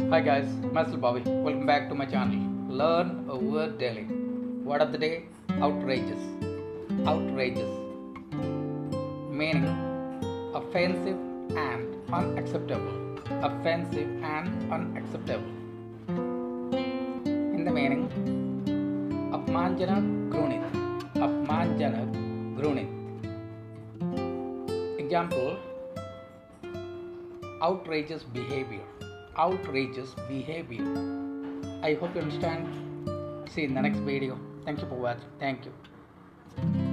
Hi guys, myself Bobby. Welcome back to my channel. Learn a word daily. Word of the day: outrageous. Outrageous. Meaning offensive and unacceptable. Offensive and unacceptable. In the meaning, अपमानजनक घृणित. अपमानजनक घृणित. Example: outrageous behavior. Outrageous behavior. I hope you understand. See you in the next video. Thank you for watching. Thank you.